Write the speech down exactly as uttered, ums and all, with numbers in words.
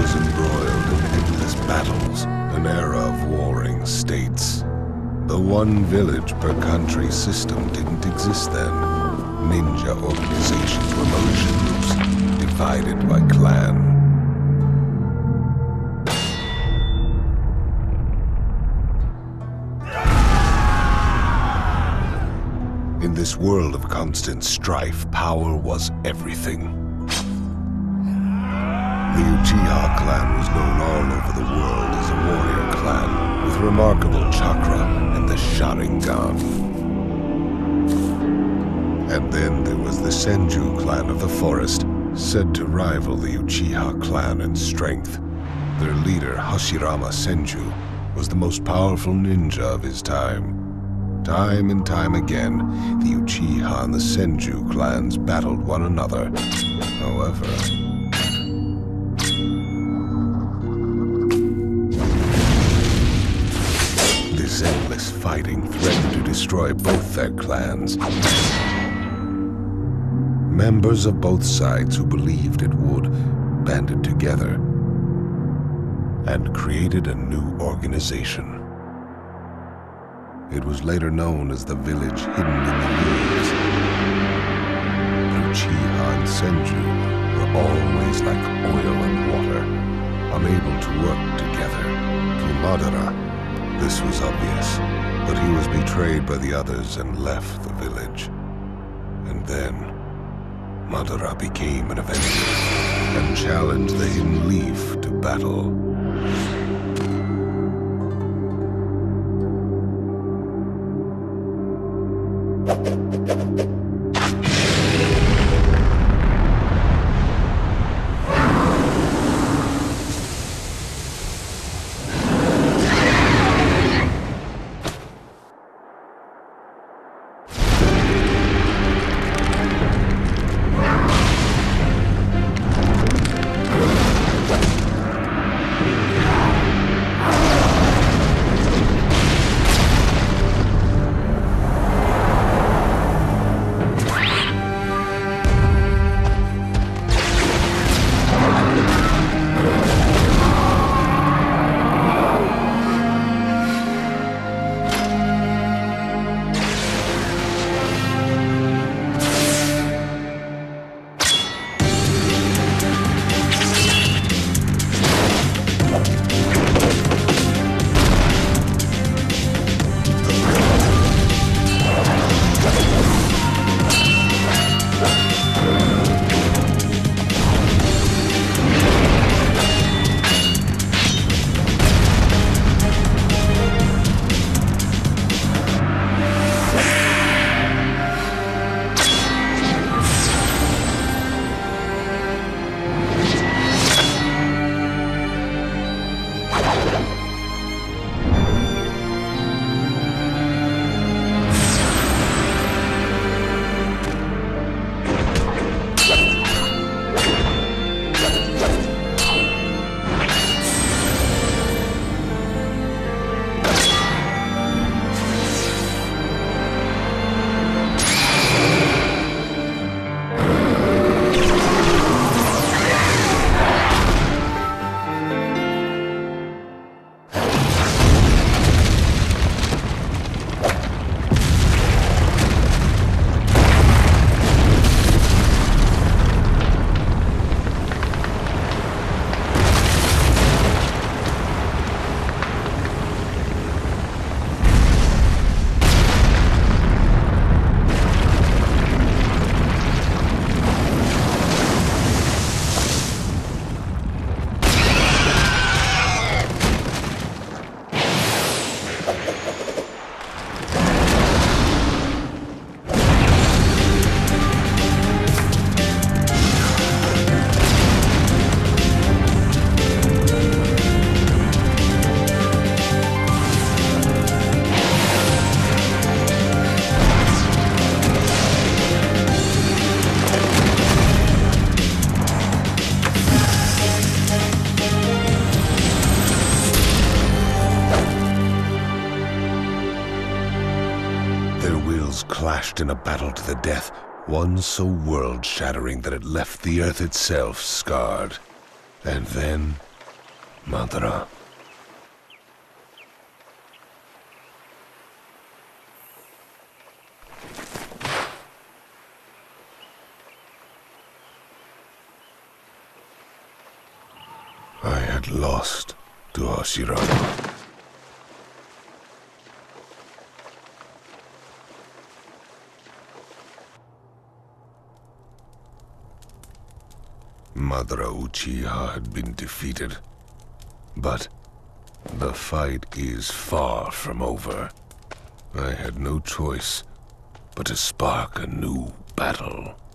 was embroiled in endless battles, an era of warring states. The one village per country system didn't exist then. Ninja organizations were militia groups, divided by clan. In this world of constant strife, power was everything. The Uchiha clan was known all over the world as a warrior clan, with remarkable chakra and the Sharingan. And then there was the Senju clan of the forest, said to rival the Uchiha clan in strength. Their leader, Hashirama Senju, was the most powerful ninja of his time. Time and time again, the Uchiha and the Senju clans battled one another. However, this endless fighting threatened to destroy both their clans. Members of both sides who believed it would banded together and created a new organization. It was later known as the Village Hidden in the Leaves. Uchiha and Senju were always like oil and water, unable to work together. To Madara, this was obvious, but he was betrayed by the others and left the village. And then, Madara became an Avenger and challenged the Hidden Leaf to battle. clashed in a battle to the death, one so world-shattering that it left the Earth itself scarred. And then, Madara. I had lost to Hashirama. Madara Uchiha had been defeated, but the fight is far from over. I had no choice but to spark a new battle.